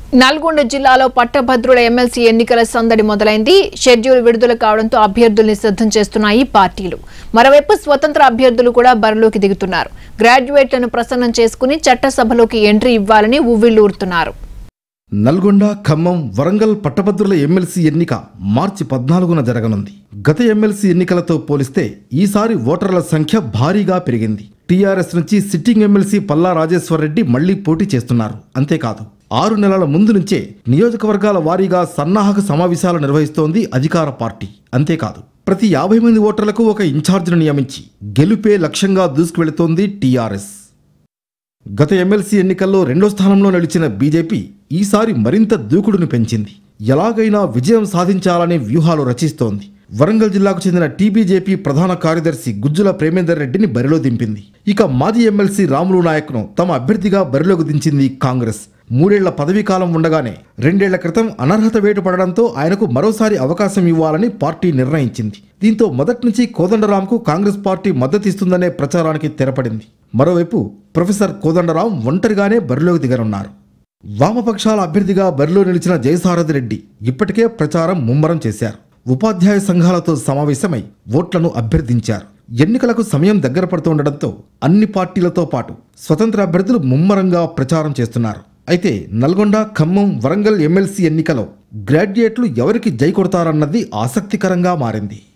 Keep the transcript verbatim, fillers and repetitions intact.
నల్గొండ జిల్లాలో పట్టభద్రుల ఎమ్మెల్సీ ఎన్నికల సందడి మొదలైంది. షెడ్యూల్ విడుదల కావడంతో అభ్యర్థుల్ని సిద్ధం చేస్తున్నాయి పార్టీలు. మరోవైపు స్వతంత్ర అభ్యర్థులు కూడా బరిలోకి దిగుతున్నారు. గ్రాడ్యుయేట్లను ప్రసన్నం చేసుకుని చట్టసభలోకి ఎంట్రీ ఇవ్వాలని ఉవ్విళ్లూరుతున్నారు. నల్గొండ, ఖమ్మం, వరంగల్ పట్టభద్రుల ఎమ్మెల్సీ ఎన్నిక మార్చి పద్నాలుగున జరగనుంది. గత ఎమ్మెల్సీ ఎన్నికలతో పోలిస్తే ఈసారి ఓటర్ల సంఖ్య భారీగా పెరిగింది. టీఆర్ఎస్ నుంచి సిట్టింగ్ ఎమ్మెల్సీ పల్లా రాజేశ్వర్ రెడ్డి మళ్లీ పోటీ చేస్తున్నారు. అంతేకాదు ఆరు నెలల ముందు నుంచే నియోజకవర్గాల వారీగా సన్నాహక సమావేశాలు నిర్వహిస్తోంది అధికార పార్టీ. అంతేకాదు ప్రతి యాభై మంది ఓటర్లకు ఒక ఇన్ఛార్జిను నియమించి గెలుపే లక్ష్యంగా దూసుకువెళుతోంది టీఆర్ఎస్. గత ఎమ్మెల్సీ ఎన్నికల్లో రెండో స్థానంలో నిలిచిన బీజేపీ ఈసారి మరింత దూకుడును పెంచింది. ఎలాగైనా విజయం సాధించాలనే వ్యూహాలు రచిస్తోంది. వరంగల్ జిల్లాకు చెందిన టీబీజేపీ ప్రధాన కార్యదర్శి గుజ్జుల ప్రేమేందర్ రెడ్డిని బరిలో దింపింది. ఇక మాజీ ఎమ్మెల్సీ రాములు నాయక్ను తమ అభ్యర్థిగా బరిలోకి దించింది కాంగ్రెస్. మూడేళ్ల పదవీ కాలం ఉండగానే రెండేళ్ల క్రితం అనర్హత వేటు పడడంతో ఆయనకు మరోసారి అవకాశం ఇవ్వాలని పార్టీ నిర్ణయించింది. దీంతో మొదటి నుంచి కోదండరాంకు కాంగ్రెస్ పార్టీ మద్దతిస్తుందనే ప్రచారానికి తెరపడింది. మరోవైపు ప్రొఫెసర్ కోదండరాం ఒంటరిగానే బరిలోకి దిగనున్నారు. వామపక్షాల అభ్యర్థిగా బరిలో నిలిచిన జయసారథి రెడ్డి ఇప్పటికే ప్రచారం ముమ్మరం చేశారు. ఉపాధ్యాయ సంఘాలతో సమావేశమై ఓట్లను అభ్యర్థించారు. ఎన్నికలకు సమయం దగ్గర పడుతుండటంతో అన్ని పార్టీలతో పాటు స్వతంత్ర అభ్యర్థులు ముమ్మరంగా ప్రచారం చేస్తున్నారు. అయితే నల్గొండ, ఖమ్మం, వరంగల్ ఎమ్మెల్సీ ఎన్నికలో గ్రాడ్యుయేట్లు ఎవరికి జై కొడతారన్నది ఆసక్తికరంగా మారింది.